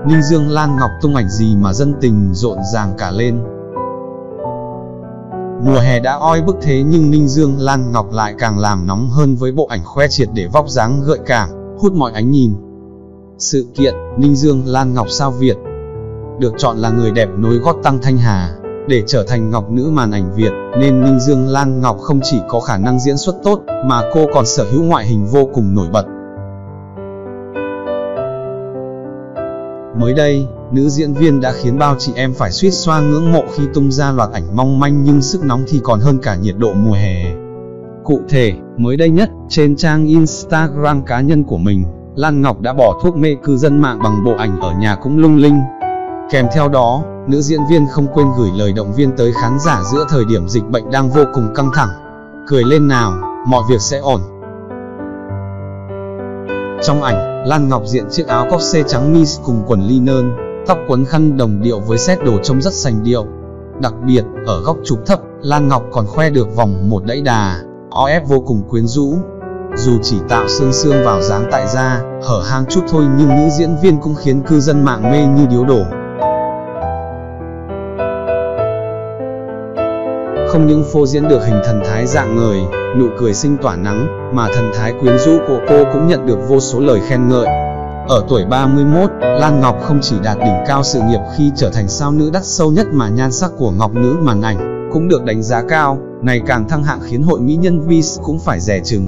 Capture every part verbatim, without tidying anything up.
Ninh Dương Lan Ngọc tung ảnh gì mà dân tình rộn ràng cả lên. Mùa hè đã oi bức thế nhưng Ninh Dương Lan Ngọc lại càng làm nóng hơn với bộ ảnh khoe triệt để vóc dáng gợi cảm, hút mọi ánh nhìn. Sự kiện, Ninh Dương Lan Ngọc sao Việt được chọn là người đẹp nối gót Tăng Thanh Hà để trở thành ngọc nữ màn ảnh Việt, nên Ninh Dương Lan Ngọc không chỉ có khả năng diễn xuất tốt, mà cô còn sở hữu ngoại hình vô cùng nổi bật. Mới đây, nữ diễn viên đã khiến bao chị em phải suýt xoa ngưỡng mộ khi tung ra loạt ảnh mong manh nhưng sức nóng thì còn hơn cả nhiệt độ mùa hè. Cụ thể, mới đây nhất, trên trang Instagram cá nhân của mình, Lan Ngọc đã bỏ thuốc mê cư dân mạng bằng bộ ảnh ở nhà cũng lung linh. Kèm theo đó, nữ diễn viên không quên gửi lời động viên tới khán giả giữa thời điểm dịch bệnh đang vô cùng căng thẳng. Cười lên nào, mọi việc sẽ ổn. Trong ảnh, Lan Ngọc diện chiếc áo corset trắng mis cùng quần linen, tóc quấn khăn đồng điệu với set đồ trông rất sành điệu. Đặc biệt, ở góc chụp thấp, Lan Ngọc còn khoe được vòng một đẫy đà, o ép vô cùng quyến rũ. Dù chỉ tạo xương xương vào dáng tại da, hở hang chút thôi nhưng nữ diễn viên cũng khiến cư dân mạng mê như điếu đổ. Không những phô diễn được hình thần thái rạng ngời, nụ cười xinh tỏa nắng, mà thần thái quyến rũ của cô cũng nhận được vô số lời khen ngợi. Ở tuổi ba mươi mốt, Lan Ngọc không chỉ đạt đỉnh cao sự nghiệp khi trở thành sao nữ đắt sâu nhất mà nhan sắc của ngọc nữ màn ảnh cũng được đánh giá cao, ngày càng thăng hạng khiến hội mỹ nhân Vice cũng phải dè chừng.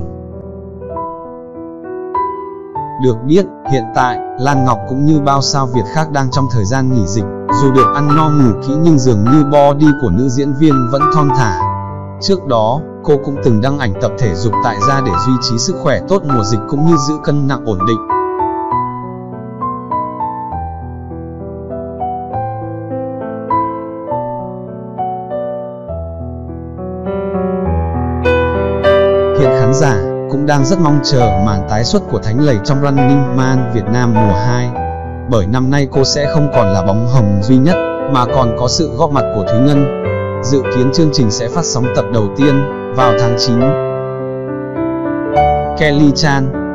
Được biết, hiện tại, Lan Ngọc cũng như bao sao Việt khác đang trong thời gian nghỉ dịch, dù được ăn no ngủ kỹ nhưng dường như body của nữ diễn viên vẫn thon thả. Trước đó, cô cũng từng đăng ảnh tập thể dục tại gia để duy trì sức khỏe tốt mùa dịch cũng như giữ cân nặng ổn định. Hiện khán giả cũng đang rất mong chờ màn tái xuất của Thánh Lầy trong Running Man Việt Nam mùa hai. Bởi năm nay cô sẽ không còn là bóng hồng duy nhất, mà còn có sự góp mặt của Thúy Ngân. Dự kiến chương trình sẽ phát sóng tập đầu tiên vào tháng chín. Kelly Chan